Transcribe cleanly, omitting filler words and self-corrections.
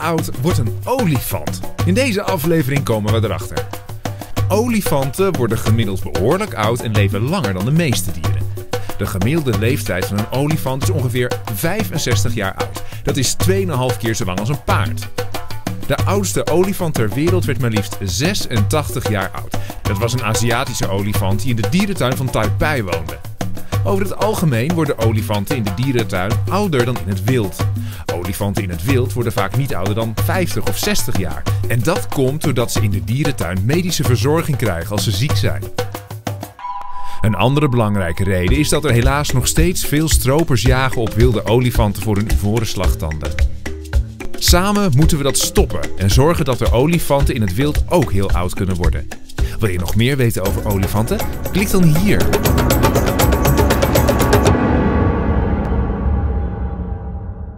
oud wordt een olifant? In deze aflevering komen we erachter. Olifanten worden gemiddeld behoorlijk oud en leven langer dan de meeste dieren. De gemiddelde leeftijd van een olifant is ongeveer 65 jaar oud. Dat is 2,5 keer zo lang als een paard. De oudste olifant ter wereld werd maar liefst 86 jaar oud. Dat was een Aziatische olifant die in de dierentuin van Taipei woonde. Over het algemeen worden olifanten in de dierentuin ouder dan in het wild. Olifanten in het wild worden vaak niet ouder dan 50 of 60 jaar. En dat komt doordat ze in de dierentuin medische verzorging krijgen als ze ziek zijn. Een andere belangrijke reden is dat er helaas nog steeds veel stropers jagen op wilde olifanten voor hun ivoren slagtanden. Samen moeten we dat stoppen en zorgen dat de olifanten in het wild ook heel oud kunnen worden. Wil je nog meer weten over olifanten? Klik dan hier.